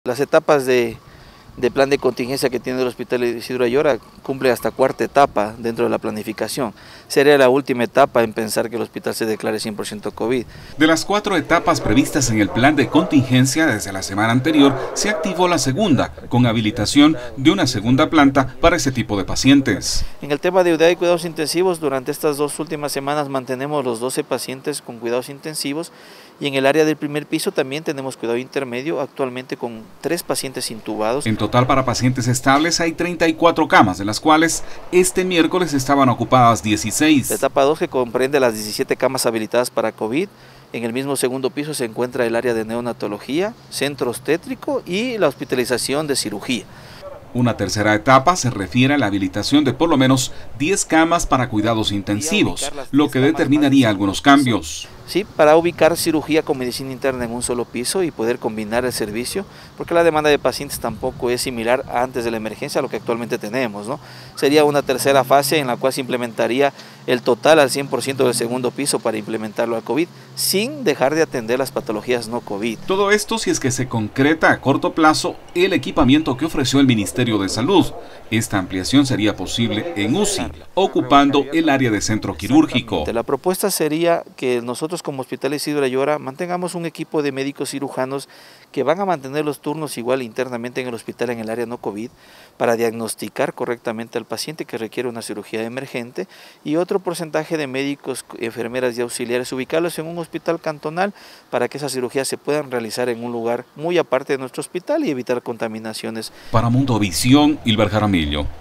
Las etapas de plan de contingencia que tiene el Hospital Isidro Ayora cumple hasta cuarta etapa dentro de la planificación. Sería la última etapa en pensar que el hospital se declare 100% COVID. De las 4 etapas previstas en el plan de contingencia desde la semana anterior, se activó la segunda, con habilitación de una segunda planta para ese tipo de pacientes. En el tema de unidad de cuidados intensivos, durante estas 2 últimas semanas mantenemos los 12 pacientes con cuidados intensivos y en el área del primer piso también tenemos cuidado intermedio, actualmente con 3 pacientes intubados. En total, para pacientes estables hay 34 camas, de las cuales este miércoles estaban ocupadas 16. La etapa 2, que comprende las 17 camas habilitadas para COVID. En el mismo segundo piso se encuentra el área de neonatología, centro obstétrico y la hospitalización de cirugía. Una tercera etapa se refiere a la habilitación de por lo menos 10 camas para cuidados intensivos, lo que determinaría algunos cambios. Sí, para ubicar cirugía con medicina interna en un solo piso y poder combinar el servicio, porque la demanda de pacientes tampoco es similar antes de la emergencia a lo que actualmente tenemos, ¿no? Sería una tercera fase en la cual se implementaría el total al 100% del segundo piso para implementarlo al COVID, sin dejar de atender las patologías no COVID. Todo esto si es que se concreta a corto plazo el equipamiento que ofreció el Ministerio de Salud. Esta ampliación sería posible en UCI, ocupando el área de centro quirúrgico. La propuesta sería que nosotros como Hospital Isidro Ayora mantengamos un equipo de médicos cirujanos que van a mantener los turnos igual internamente en el hospital en el área no COVID para diagnosticar correctamente al paciente que requiere una cirugía emergente, y otro porcentaje de médicos, enfermeras y auxiliares ubicarlos en un hospital cantonal para que esas cirugías se puedan realizar en un lugar muy aparte de nuestro hospital y evitar contaminaciones. Para Mundovisión, Hilber Jaramillo.